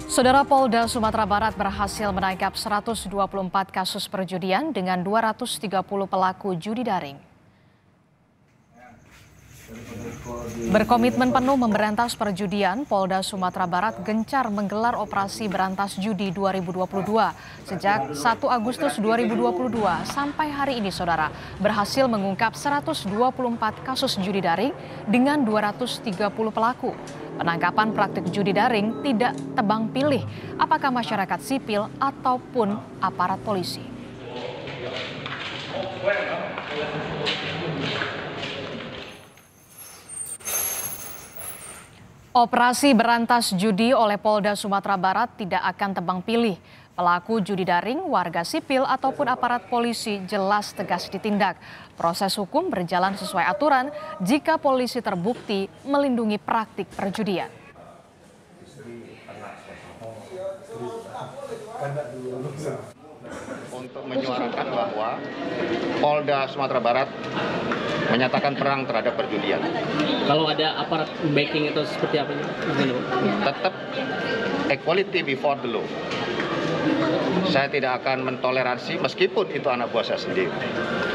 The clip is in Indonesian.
Saudara, Polda Sumatera Barat berhasil menangkap 124 kasus perjudian dengan 230 pelaku judi daring. Berkomitmen penuh memberantas perjudian, Polda Sumatera Barat gencar menggelar operasi berantas judi 2022. Sejak 1 Agustus 2022 sampai hari ini, saudara, berhasil mengungkap 124 kasus judi daring dengan 230 pelaku. Penangkapan praktik judi daring tidak tebang pilih apakah masyarakat sipil ataupun aparat polisi. Operasi berantas judi oleh Polda Sumatera Barat tidak akan tebang pilih. Pelaku judi daring, warga sipil ataupun aparat polisi jelas tegas ditindak. Proses hukum berjalan sesuai aturan jika polisi terbukti melindungi praktik perjudian. Untuk menyuarakan bahwa Polda Sumatera Barat menyatakan perang terhadap perjudian. Kalau ada aparat backing itu seperti apa? Tetap equality before the law. Saya tidak akan mentoleransi meskipun itu anak buah saya sendiri.